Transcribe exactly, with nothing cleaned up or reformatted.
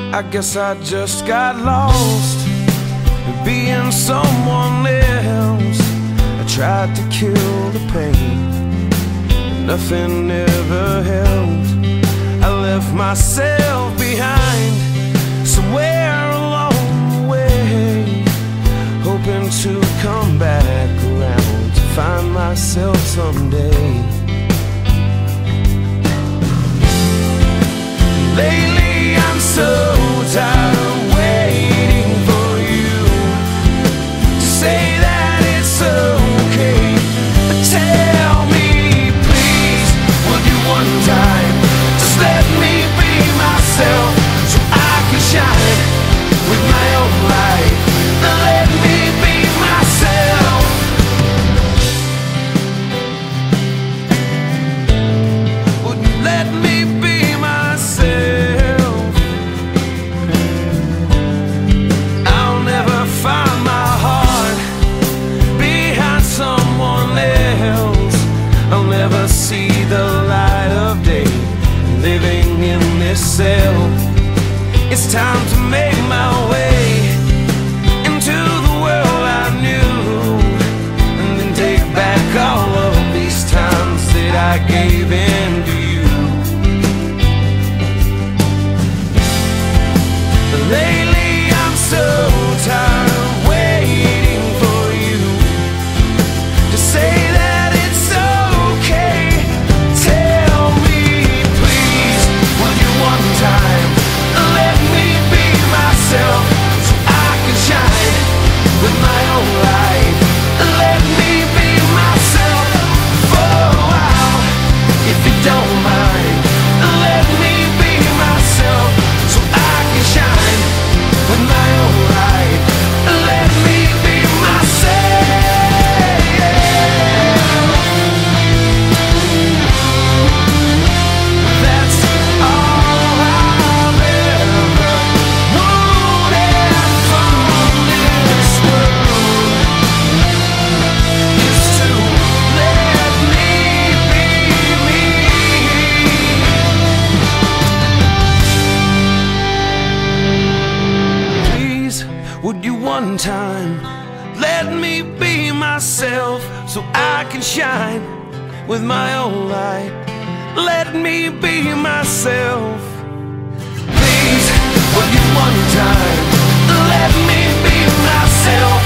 I guess I just got lost being someone else. I tried to kill the pain, but nothing ever helped. I left myself behind somewhere along the way, hoping to come back around to find myself someday. Lately I'm so tired of waiting for you to say that it's okay. But tell me please, would you one time just let me be myself so I can shine with my own light? Let me be myself. Would you let me be myself? I'll never find my heart behind someone else. I'll never see the light of day living in this cell. It's time to make my way into the world I knew, and then take back all of these times that I gave in to you. Lately I'm so tired of waiting for you to say that it's okay. Tell me please, will you one time let me be myself so I can shine with my own light? Let me be myself for a while, if you don't mind. Let me be myself so I can shine with my own light. Let me be myself. That's all I've ever wanted from this world, is to let me be me. Please, would you one time let me be myself so I can shine with my own light? Let me be myself. Please, would you one time let me be myself